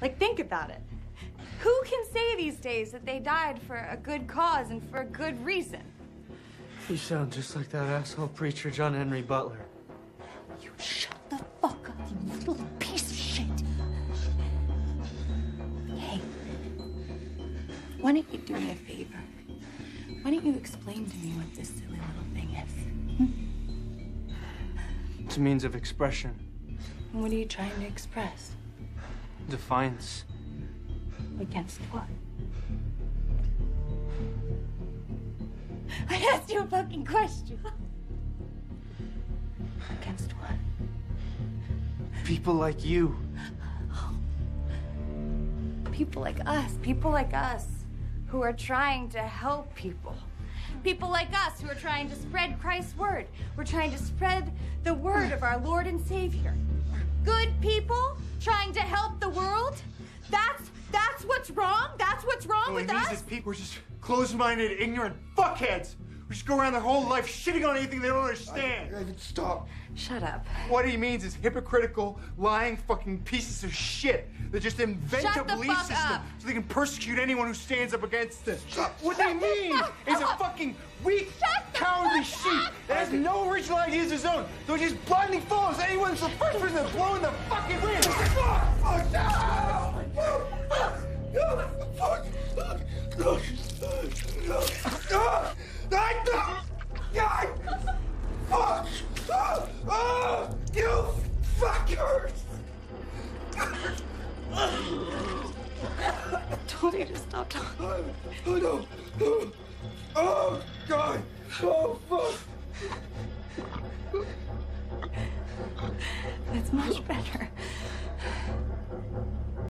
Like, think about it. Who can say these days that they died for a good cause and for a good reason? You sound just like that asshole preacher, John Henry Butler. You shut the fuck up, you little piece of shit. Hey, why don't you do me a favor? Why don't you explain to me what this silly little thing is? It's a means of expression. And what are you trying to express? Defiance. Against what? I asked you a fucking question. Against what? People like you. People like us who are trying to help people. People like us who are trying to spread Christ's word. We're trying to spread the word of our Lord and Savior. Good people trying to help the world. That's what's wrong? That's what's wrong with us? Is people are just closed-minded, ignorant fuckheads who just go around their whole life shitting on anything they don't understand. Stop. Shut up. What he means is hypocritical, lying fucking pieces of shit that just invent a belief system so they can persecute anyone who stands up against it. What they mean is a fucking weak, cowardly sheep that has no original ideas of his own. So he just blindly follows anyone who's the first person to blow in the fucking wind. Fuck! No! You fuckers! I told you to stop talking. Oh, no. Oh, God. Oh, fuck. That's much better.